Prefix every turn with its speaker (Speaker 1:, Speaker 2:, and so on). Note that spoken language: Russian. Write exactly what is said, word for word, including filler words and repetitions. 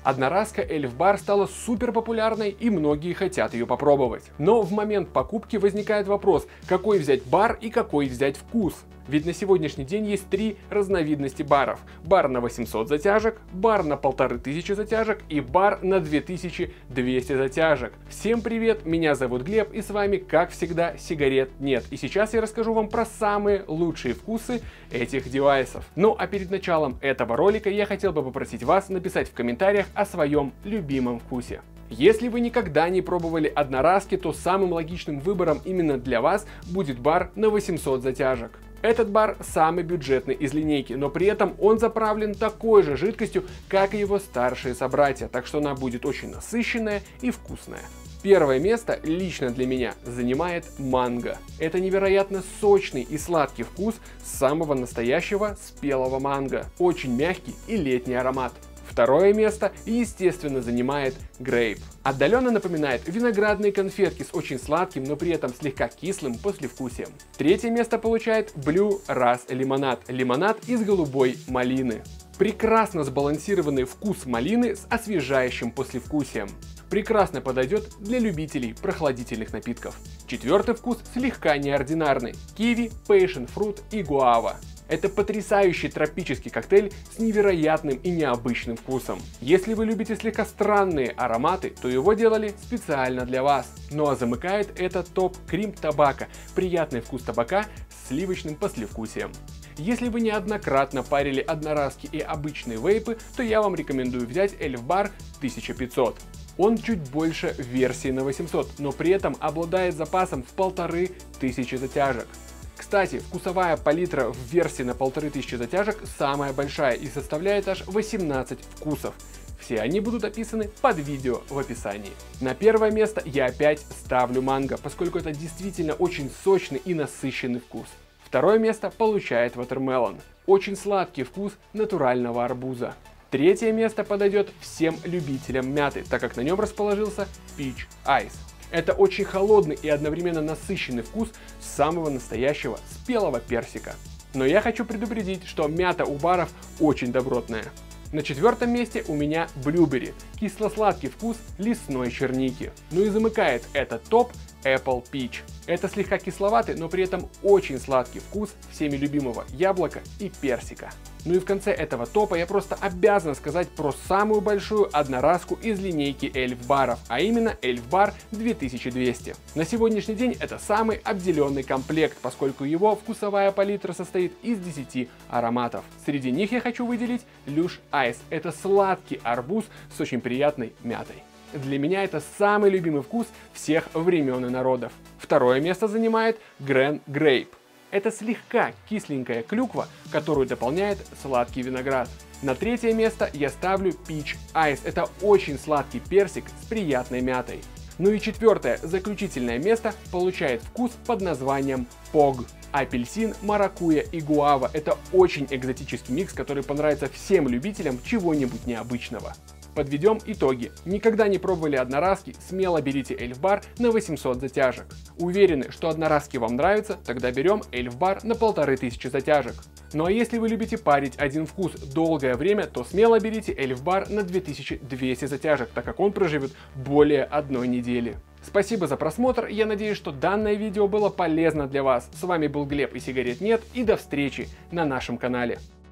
Speaker 1: Одноразка Эльф Бар стала супер популярной и многие хотят ее попробовать. Но в момент покупки возникает вопрос, какой взять бар и какой взять вкус. Ведь на сегодняшний день есть три разновидности баров. Бар на восемьсот затяжек, бар на полторы тысячи затяжек и бар на две тысячи двести затяжек. Всем привет, меня зовут Глеб и с вами, как всегда, сигарет нет. И сейчас я расскажу вам про самые лучшие вкусы этих девайсов. Ну а перед началом этого ролика я хотел бы попросить вас написать в комментариях о своем любимом вкусе. Если вы никогда не пробовали одноразки, то самым логичным выбором именно для вас будет бар на восемьсот затяжек. Этот бар самый бюджетный из линейки, но при этом он заправлен такой же жидкостью, как и его старшие собратья, так что она будет очень насыщенная и вкусная. Первое место лично для меня занимает манго. Это невероятно сочный и сладкий вкус самого настоящего спелого манго. Очень мягкий и летний аромат. Второе место, естественно, занимает грейп. Отдаленно напоминает виноградные конфетки с очень сладким, но при этом слегка кислым послевкусием. Третье место получает Blue Ras лимонад. Лимонад из голубой малины. Прекрасно сбалансированный вкус малины с освежающим послевкусием. Прекрасно подойдет для любителей прохладительных напитков. Четвертый вкус слегка неординарный. Киви, пейшен фрут и гуава. Это потрясающий тропический коктейль с невероятным и необычным вкусом. Если вы любите слегка странные ароматы, то его делали специально для вас. Ну а замыкает этот топ Крим Табако, приятный вкус табака с сливочным послевкусием. Если вы неоднократно парили одноразки и обычные вейпы, то я вам рекомендую взять Эльф Бар тысяча пятьсот. Он чуть больше версии на восемьсот, но при этом обладает запасом в полторы тысячи затяжек. Кстати, вкусовая палитра в версии на полторы тысячи затяжек самая большая и составляет аж восемнадцать вкусов. Все они будут описаны под видео в описании. На первое место я опять ставлю манго, поскольку это действительно очень сочный и насыщенный вкус. Второе место получает Watermelon. Очень сладкий вкус натурального арбуза. Третье место подойдет всем любителям мяты, так как на нем расположился Peach Ice. Это очень холодный и одновременно насыщенный вкус самого настоящего спелого персика. Но я хочу предупредить, что мята у баров очень добротная. На четвертом месте у меня Blueberry, кисло-сладкий вкус лесной черники. Ну и замыкает этот топ Apple Peach. Это слегка кисловатый, но при этом очень сладкий вкус всеми любимого яблока и персика. Ну и в конце этого топа я просто обязан сказать про самую большую одноразку из линейки Эльф Баров, а именно Эльф Бар две тысячи двести. На сегодняшний день это самый обделенный комплект, поскольку его вкусовая палитра состоит из десяти ароматов. Среди них я хочу выделить Lush Ice. Это сладкий арбуз с очень приятной мятой. Для меня это самый любимый вкус всех времен и народов. Второе место занимает Grand Grape. Это слегка кисленькая клюква, которую дополняет сладкий виноград. На третье место я ставлю Peach Ice. Это очень сладкий персик с приятной мятой. Ну и четвертое, заключительное место получает вкус под названием Pog. Апельсин, маракуйя и гуава. Это очень экзотический микс, который понравится всем любителям чего-нибудь необычного. Подведем итоги. Никогда не пробовали одноразки? Смело берите Эльф Бар на восемьсот затяжек. Уверены, что одноразки вам нравятся? Тогда берем Эльф Бар на полторы тысячи затяжек. Ну а если вы любите парить один вкус долгое время, то смело берите Эльф Бар на две тысячи двести затяжек, так как он проживет более одной недели. Спасибо за просмотр, я надеюсь, что данное видео было полезно для вас. С вами был Глеб и сигарет нет, и до встречи на нашем канале.